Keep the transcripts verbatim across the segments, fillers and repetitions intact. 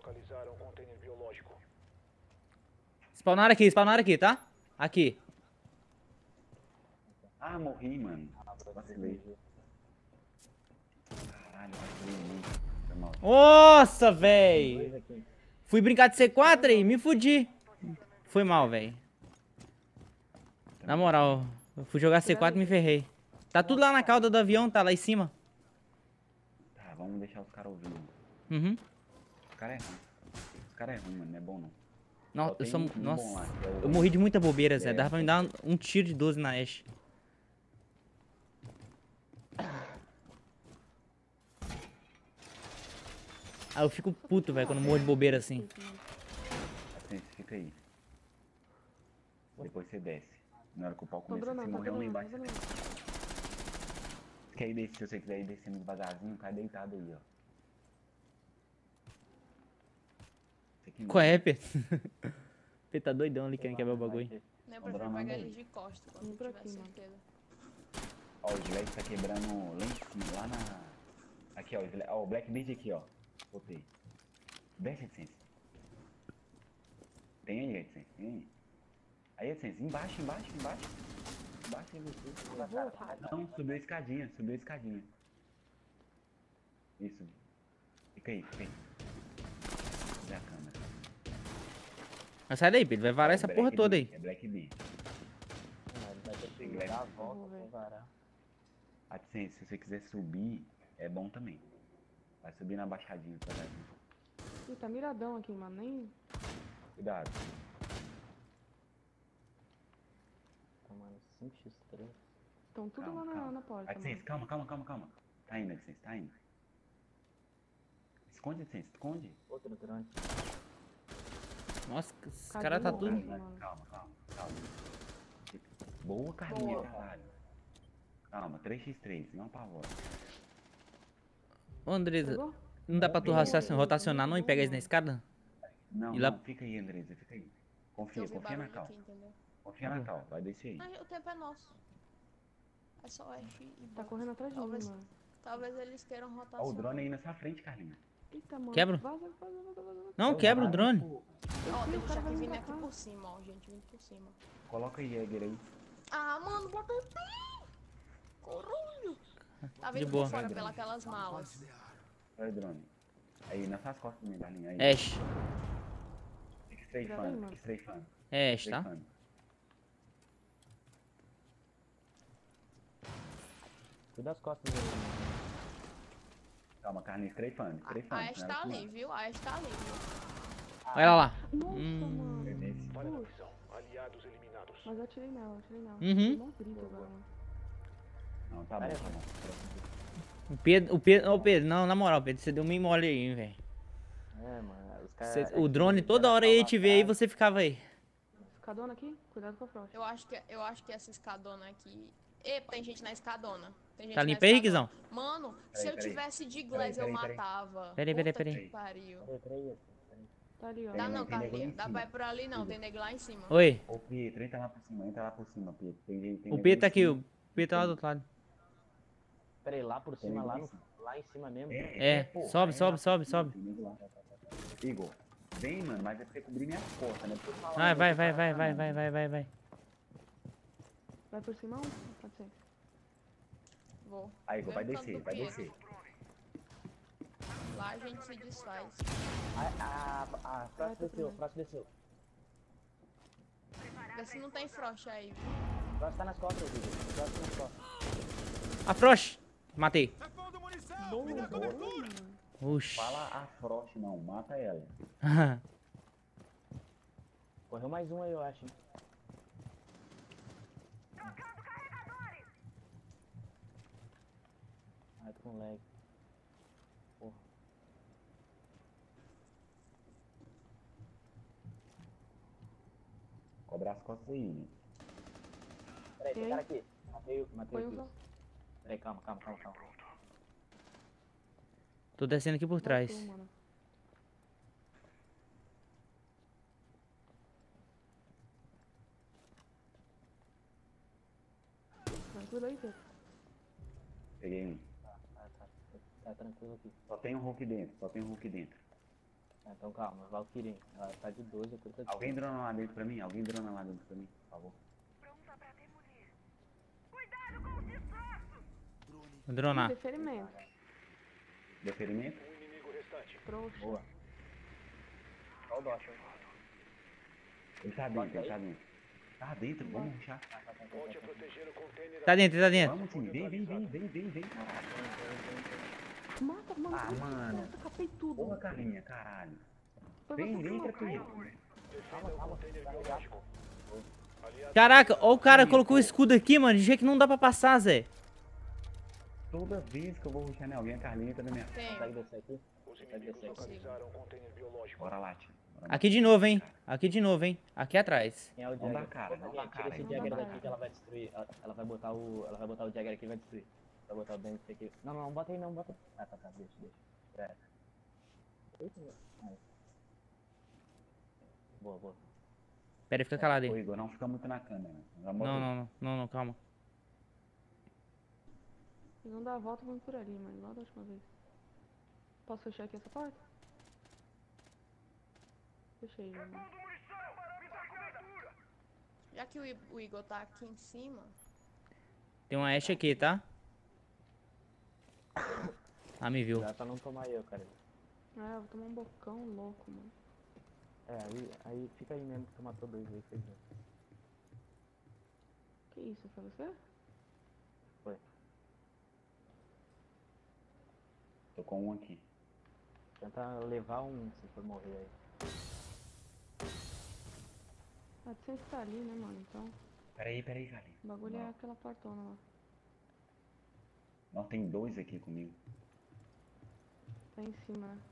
Localizaram um container biológico. Spawnaram aqui, spawnaram aqui, tá? Aqui. Ah, morri, mano. Vacilei. Caralho, vacilei muito. Foi mal. Nossa, véi. Fui brincar de C quatro aí, me fudi. Foi mal, véi. Na moral, eu fui jogar C quatro e me ferrei. Tá tudo lá na cauda do avião, tá lá em cima. Tá, vamos deixar os caras ouvindo. Uhum. Os caras é ruim. Os caras é ruim, mano. Não é bom, não. Nossa, Só eu tem sou... um- um Nossa, bom lá, que é o- eu morri de muita bobeira, Zé. É, Dava pra me dar um, um tiro de doze na Ashe. Ah, eu fico puto, velho, quando morro de bobeira assim. Assim, você fica aí. Depois você desce. Na hora que o pau Tô começa, dronando, você tá morreu lá dronando, tá embaixo. dronando. Quer ir descer, se você quiser ir descendo devagarzinho, cai deitado aí, ó. Você que Qual não. é, P? P tá doidão ali querendo quebrar o bagulho. Nem eu Tô prefiro dronando pegar aí. eles de costas quando Vem pra tiver aqui, mano. certeza. Ó, o Slack tá quebrando lá em cima, lá na... Aqui, ó, o Slack- ó, o Blackbeard aqui, ó. Botei. Desce, AdSense. Tem aí, AdSense, tem aí. Aí, AdSense, embaixo, embaixo, embaixo. Embaixo aí você. Não, subiu a escadinha, subiu a escadinha. Isso. Fica aí, fica aí. Cadê a câmera? Mas sai daí, Pedro. Vai varar Ó, essa Black porra B, toda aí. É Blackbeard. Vai ter que Black- dar a volta Vamos ver. pra varar. AdSense, se você quiser subir, é bom também. Vai subir na baixadinha, tá ligado? Ih, tá miradão aqui, mano. Nem. Cuidado. Tomando cinco por três. Estão tudo Calma, lá na, calma. na porta, AdSense, mano. calma, calma, calma, calma. Tá indo, AdSense, tá indo. Esconde, AdSense, esconde. Outro drone. Nossa, esse Cadê cara tá o tudo... outro? Calma, mano. calma, calma, calma. Boa, Carlinha, Boa. caralho. Calma, três por três, não apavora. Ô, Andresa, Pegou? não dá pra tu rotacion- rotacionar não e pegar eles na escada? Não, E lá- não, fica aí, Andresa, fica aí. Eu Confia, ouvi confia na barulho cal. aqui, entendeu? Confia na cal, vai descer aí. Mas o tempo é nosso. É só Ash e Tá bot. correndo atrás de mim, Talvez, mano. talvez eles queiram Ó, rotacionar. o drone aí na sua frente, Carlinha. Eita, mano. Quebra? Vaza, vaza, vaza, vaza, vaza. Não, quebra o drone. Ó, Ih, tem o gente cara aqui vai me vindo aqui atacar. por cima, ó. Gente vindo por cima. Coloca aí, Jäger aí. Ah, mano, bota o pé! Corulho! Tá De vindo boa. por fora pelas malas. Olha o drone. Aí, nas suas costas também, Carlinha. Aí. Ashe. Fica strafando, Gravei, fica mano. strafando. É Ashe, tá? Strafando. Cuida das costas dele. Calma, Carlinha, strafando, strafando. A Ash tá ali, viu? A Ash tá ali, viu? Olha ela lá. Nossa, Hum. mano. Falha na Putz. visão. Aliados eliminados. Mas eu atirei nela, eu atirei nela. Uhum. Não grita agora, mano. Não, tá bom, tá bom. O Pedro, o Pedro, ô Pedro, não, na moral, Pedro, você deu meio mole aí, hein, velho. É, mano. Os caras. Cê- O drone toda hora ia te ver aí e você ficava aí. Escadona aqui? Cuidado com a Frost. Eu acho que, eu acho que essa escadona aqui... Epa, tem gente na escadona. Tem gente Tá na limpo aí, escadona. Riquizão? Mano, se Peraí, eu peraí. tivesse de glass, eu Peraí, peraí, peraí. matava. Peraí, peraí, Puta peraí. que pariu. Peraí, peraí. Tá ali, ó. Dá Tem, não, tem nego lá Carlinha. em Dá cima. pra ir por ali não, tem nego lá em cima. Oi, Ô, Pietro, entra lá por cima, entra lá por cima, Pietro. Tem, tem o nego Pedro lá tá em aqui, cima. o Pedro tá lá do outro lado. Peraí, lá por Tem cima, nego lá, lá em no, cima. lá em cima mesmo. É, pô, sobe, é sobe, lá sobe, por cima, sobe. tem nego lá. Igor, vem, mano, mas é pra você cobrir minhas costas, né? Pra eu falar, Vai, eu vai, tô vai, vai, falando, vai, mano. vai, vai, vai, vai. Vai por cima um? Pode ser. Vou. Aí, Igor, vai Mesmo canto descer, do vai Pietro. descer. Lá a gente se desfaz. A, a, a Frost desceu, Frost desceu. Vê se não tem frost aí, viu? Frost tá nas costas, Igor. Frost tá nas costas. A Frost! Matei. Boa. Oxi. Fala a Frost, não, mata ela. Correu mais um aí, eu acho. hein. Ai, tô com lag. Porra. Cobra as costas aí, né? Peraí, tem Tem? cara aqui. Matei, matei Foi um aqui. só. Peraí, calma, calma, calma, calma. Tô descendo aqui por trás. Matou, mano. Tranquilo aí, Pedro. Peguei um. Tá, tá, tá tranquilo aqui. Só tem um Hulk dentro, só tem um Hulk dentro. Ah, então calma, Valkyrie. Ela tá de doze, eu curto de Alguém drona lá dentro pra mim, alguém drona lá dentro pra mim, por favor. Vou dronar. Deferimento. Deferimento? Um inimigo restante. Trouxa. Boa. Olha o Dot, hein? Ele tá dentro, ele tá dentro. Tá dentro, vamos rushar. Volte a proteger o container. Tá dentro, tá dentro. Vamos sim, vem, vem, vem, vem, vem, vem, caralho. Mata, mano. Ah, trouxa, mano. trouxa, capei tudo. Porra, Carlinha, caralho. Foi Vem, você que vem, colocou. Trapinha. Defenda o container biológico. Aliado Caraca, ó o cara colocou o escudo aqui, mano, de jeito que não dá pra passar, Zé. Toda vez que eu vou rushar em alguém, a Carlinha tá na minha frente. Consegue descer aqui? Os Consegue inimigos descer aqui? localizaram o container biológico. Bora lá, tio. Bora lá. Aqui de novo, hein. Aqui de novo, hein. Aqui atrás. Quem é o Não dá Jagger? cara, não dá Tira cara. esse Não Jagger dá daqui cara. que ela vai destruir. Ela, ela vai botar o. Ela vai botar o Jagger aqui e vai destruir. Vai botar o Dante aqui. Não, não, bota aí não, bota. Ah, tá, tá, deixa, deixa. É. Eita, aí. Boa, boa. Pera aí, fica calado Ô, aí. Igor, não fica muito na câmera. Já Não, bota aí. não, não, não, não, calma. Eles vão dar a volta e vão por ali, mano. Lá da última vez. Posso fechar aqui essa porta? Fechei já, mano. Já que o I- o Igor tá aqui em cima, Tem uma Ashe aqui, tá? Ah, me viu. Já pra não tomar eu, cara. É, eu vou tomar um bocão louco, mano. É, aí, aí fica aí mesmo que tu matou dois aí, fez bem. Que isso, foi você? Foi. Tô com um aqui. Tenta levar um se for morrer aí. A de sempre tá ali, né, mano? Então, Peraí, peraí, Carlinha. o bagulho é Não. aquela portona lá. Não, tem dois aqui comigo. Tá em cima, né?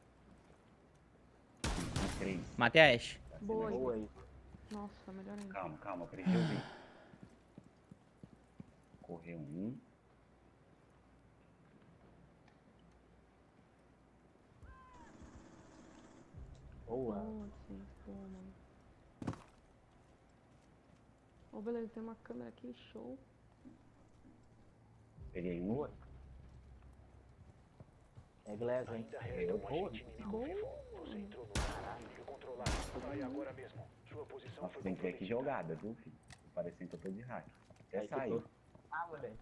Tem três. Matei a Ashe. Tá sendo Boa, aqui. Boa aí. Nossa, melhor ainda. Calma, calma, preciso ver. Correu um. Boa. Boa, sim. Boa, mano. Ô, beleza, tem uma câmera aqui, show. Peguei um. Boa. É Glass, hein? Ainda resta um Boa. agente inimigo Boa. vivo. Você entrou no inimigo controlado. Sai agora mesmo. Sua posição Nossa, foi tem que ver aqui comprometida. jogada, viu, filho? Parecendo que eu tô de hack. Até Aí saiu. ficou. Ah, moleque.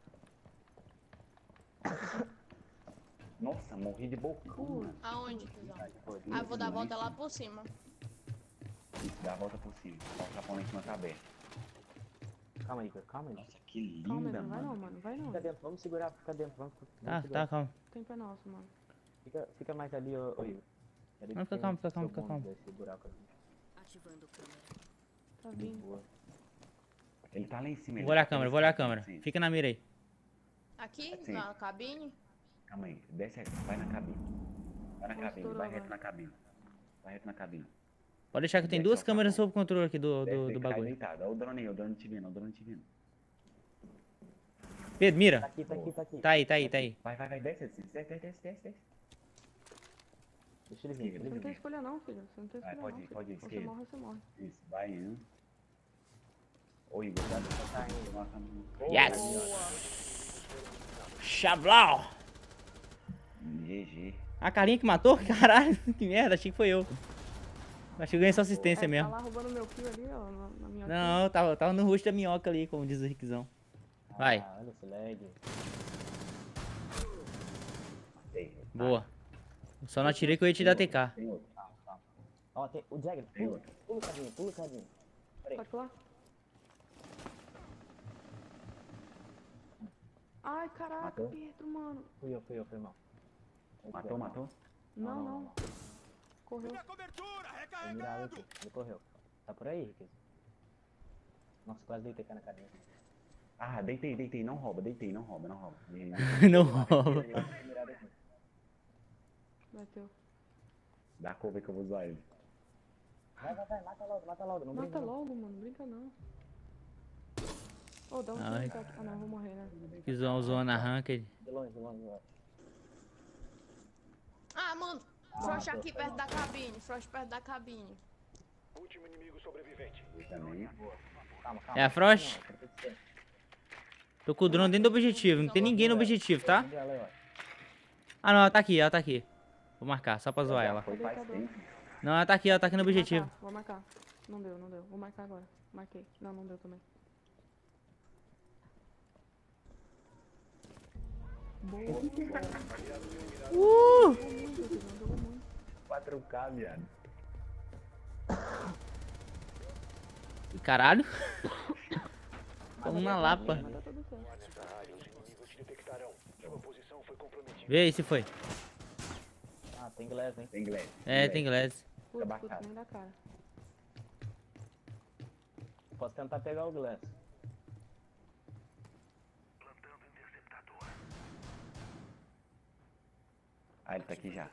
Nossa, morri de bocão, mano. aonde, Tizão? Pô, Ah, eu vou dar a volta lá por cima. Isso, dá a volta por cima. Dá o capão lá em cima tá aberto. Calma aí, Igor, calma aí. Nossa, que linda, Calma aí, não vai não, mano. mano. Vai não. Fica dentro, vamos segurar, fica dentro, vamos, vamos Tá, segurar. tá, calma. O tempo é nosso, mano. Fica, fica mais ali, ô, ô Igor. Ali Não, que fica tem calmo, um fica calmo, seu fica bônus calmo. desse buraco ali. Ativando câmera. Tá vindo. Boa. Ele tá lá em cima. ele Vou olhar a tá câmera, vou olhar a descendo, câmera. assim. Fica na mira aí. Aqui, Assim. na cabine. Calma aí, desce aí, vai na cabine. Vai na Vou cabine, estourar, vai reto vai. na cabine. Vai reto na cabine. Pode deixar que eu tenho Desce duas ao câmeras capão. sob controle aqui do, Desce do, aí do que cai bagulho. deitado. Olha o drone aí, o drone te vendo, olha o drone te vendo. Pedro, Tá mira. aqui, tá aqui, tá aqui. Tá aí, tá aí, tá aí. Vai, vai, vai, desce, desce, desce, desce, desce, desce. Deixa ele vir, deixa Você ele não tem vir. escolha não, filho. Você não tem Vai, escolha pode não. ir, filho. pode ir, Ou você esquerda. morre, ou você morre. Isso, vai indo. Ô Igor, já tá indo. Nossa, não- Yes! Chablau! G G. A carinha que matou? Caralho, que merda, achei que foi eu. Achei que eu ganhei só assistência É, tá mesmo. lá roubando meu kill ali, ó, na, na minha Não, eu tava, tava no rosto da minhoca ali, como diz o Rickzão. Vai. Ah, olha esse lag. Tem, Boa. Só não atirei que eu ia te dar T K. tem outro. Calma, calma. Ó, tem o Jagger, Tem pula, outro. pula o cadinho, pula o cadinho. Pode pular? Ai, caraca, Matou? Pedro, mano. Fui eu, fui eu, foi mal. Matou, matou? Não, não. Correu. Foi mirado aqui, ele correu. Tá por aí, Riqueza? Nossa, quase deitei cá na carinha. Ah, deitei, deitei, não rouba, deitei, não rouba, não rouba. Não rouba. Mirado aqui. Bateu. Dá cover que eu vou zoar ele. Vai, vai, vai, mata logo, mata logo, não Mata brinca não. logo, mano. Brinca não. Ô, dá um Ai. tiro aqui. Ah, não, eu vou morrer, né? Rickzão zona ranked. De longe, de longe, de longe. Ah, mano. Frost aqui perto da cabine. Frost perto da cabine. Último inimigo sobrevivente. Eu também. Calma, calma. É a Frost? Não, proteção. Tô com o drone dentro do objetivo, não tem ninguém no objetivo, tá? Ela aí, ó. Ah não, ela tá aqui, ela tá aqui. Vou marcar, só pra zoar ela. Foi faz tempo. Não, ela tá aqui, ela tá aqui no Vou objetivo. marcar, vou marcar. Não deu, não deu. Vou marcar agora. Marquei. Não, não deu também. Boa. Uh! Muito, filho, não jogou muito. quatro K, viado. Caralho. Como na lapa. Mas tá tudo certo. Nessa área, os inimigos te detectarão. Sua posição foi comprometida. Vê aí se foi. Ah, tem glass, hein? Tem inglês. É, tem glass. Putz, bacana. putz, nem dá cara. Posso tentar pegar o glass. Ah, ele tá aqui já.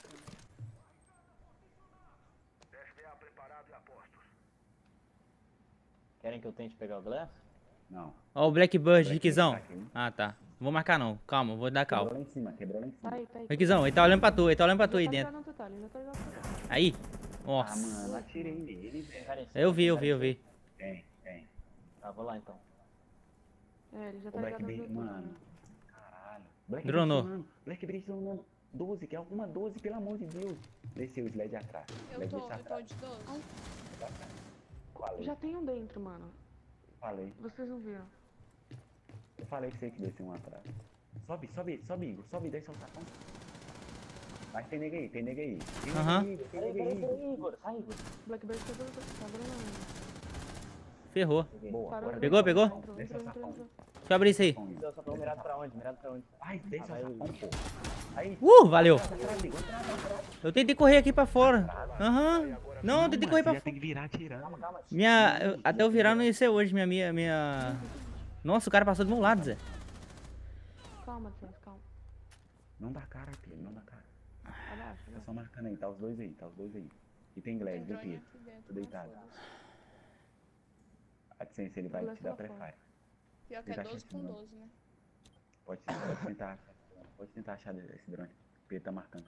Querem que eu tente pegar o glass? Não. Ó o Blackbird, Black Rickzão. tá aqui, hein? Ah, tá. Não vou marcar não. Calma, vou dar Quebrou calma. lá em cima, quebrou lá em cima. Tá aí, tá aí. Rickzão, ele tá olhando pra tu, ele tá olhando pra tu aí Já tá dentro. jogando no total, ele já tá jogando no total. Aí. Ah, Nossa. mano, atirei nele, velho. Cara, esse- Eu vi, eu cara, vi, eu esse- vi. Tem, tem. Tá, vou lá então. É, ele já O tá Black ligado no Beard, total. mano. Caralho. Black Dronou. Beard, mano. Black Beard dronando. doze, que é alguma doze, pelo amor de Deus. Desceu o sled atrás. Eu Sled tô, desce eu tô atrás. de doze. Falei, Já tem um dentro, mano. falei. Vocês não viram. Eu falei que você que desceu um atrás. Sobe, sobe, sobe, Igor. Sobe, desce o tapão. Mas tem nega aí, tem nega aí. Tem nega Aham. aí, Igor, tem Peraí, nega peraí, aí. peraí, Igor. Sai, Igor. Blackbird tá dando, tá dando Ferrou. Boa, Parou, agora Pegou, desce o pegou? sapão, Entrou, desce o entrou, entrou, sapão. entrou. Deixa eu abrir isso aí. Sapão, Igor. Eu só tô mirado pra onde? Mirado pra onde? Ai, desce o Ah, vai, sapão, pô. Aí. Uh, valeu. Atrás, Igor, atrás, atrás. Eu tentei correr aqui pra fora. Aham. Não, eu tentei correr pra já fora. tem que virar tirando. Calma, calma. Minha. eu- Até eu virar não ia ser hoje, minha, minha, minha. Nossa, o cara passou do meu lado, Zé. Calma, Deus, calma. Não dá cara, Pedro, não dá cara. Abaixa, Tá abaixa. só marcando aí, tá os dois aí, tá os dois aí. E tem Tem Glass, viu, drone Pedro? aqui dentro. Tô deitado. mas foda-se. A licença, ele vai Glass te dar lá fora. prefire. Pior que Ele é tá doze com chutando. doze, né? Pode, pode tentar achar. Pode tentar achar esse drone. O Pedro tá marcando.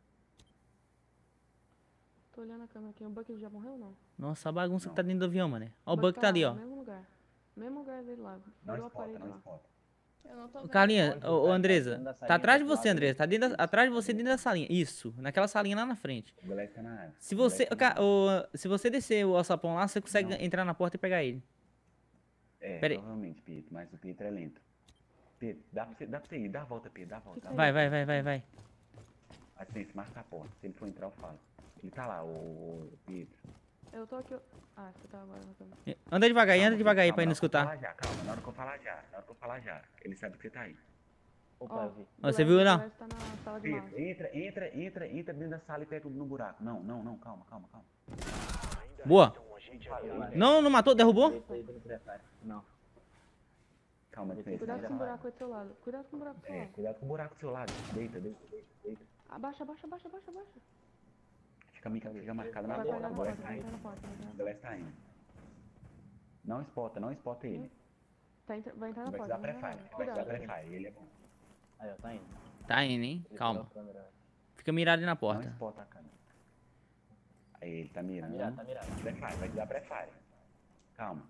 Tô olhando a câmera aqui. O Buck já morreu ou não? Nossa, a bagunça Não. que tá dentro do avião, mano. Ó, o Buck Buck tá ali, lá, ó. no mesmo lugar. Mesmo lugar dele lá. Não Virou a espota, parede não lá. espota. Eu não tô Ô, vendo. Carlinha, Onde ô, ô tá? Andresa. Dentro da Tá salinha atrás de do você, lado. Andresa. Tá dentro da- atrás de você dentro da salinha. Isso, naquela salinha lá na frente. O Glass tá na área. Se O você, Glass tá na ca- o- se você descer o alçapão lá, você consegue Não. entrar na porta e pegar ele. É, Pera aí. provavelmente, Pedro, mas o Pedro é lento. Pedro, dá pra você, dá pra você ir, dá a volta, Pedro, dá a volta. Dá a volta. Vai, vai, vai, vai, vai. A licença, marca a porta. Se ele for entrar, eu falo. Ele tá lá, o, o Pedro. Eu tô aqui. Ah, você tá agora na câmera. Anda devagar aí, anda Calma, devagar aí calma, pra ele na não hora que eu escutar. falar já, calma, na hora que eu falar já, na hora que eu falar já. Ele sabe que você tá aí. Opa, Ó, eu vi. Ó, você Glass- viu, não? Glass tá na sala de Pedro, mala. entra, entra, entra, entra dentro da sala e pega no buraco. Não, não, não, calma, calma, calma. Ainda Boa. resta um agente Valeu, aliado. vai. Não, não matou, derrubou? Deita aí, deita aí. Não. Calma, licença. Cuidado com o vai. buraco aí do seu lado. Cuidado com o buraco do seu É, lado. cuidado com o buraco do seu lado. Deita, deita, deita, deita. Abaixa, abaixa, abaixa, abaixa, abaixa. Fica, fica marcado na Vai, vai, porta, vai, o vai, Glass tá vai, indo. vai na porta. vai, vai. O Glass tá indo. Não espota, não espota ele. Tá entra- Vai entrar na Vai te porta. dar vai, vai, prefire, vai. vai te dar Cuidado. prefire, ele é bom. Aí, ó, tá indo. Tá indo, hein? Ele Calma. pegou a câmera. Fica mirado aí na Não porta. espota a câmera. Aí ele tá Tá mirando. mirado, tá mirado. Prefire, vai te dar prefire. Calma.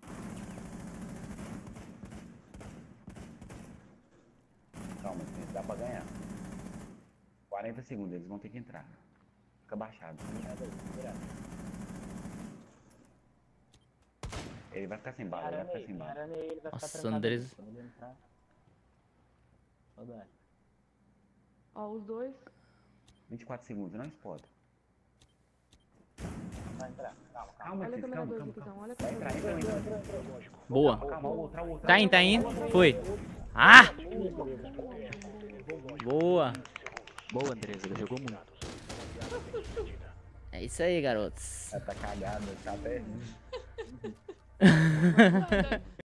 Calma, licença, dá pra ganhar. quarenta segundos, eles vão ter que entrar. Fica baixado. Mirado aí, mirado. Ele vai ficar sem bala, ele vai Arame ficar aí, sem bala. arame aí, ele vai Nossa, ficar trancado. Andresa. Quando ele entrar. Saudade. Ó, os dois. vinte e quatro segundos, não espota. Vai entrar. Calma, calma. Calma, Olha a Cris, câmera calma, dois calma, aqui, então. calma. Olha a Vai câmera entrar, dois. entra, entra, entra. Boa. Calma, outra, outra. Tá indo, tá indo. Foi. Ah! Boa. Boa, Andresa, ele jogou muito. É isso aí, garotos. Tá cagado, tá até. Manda-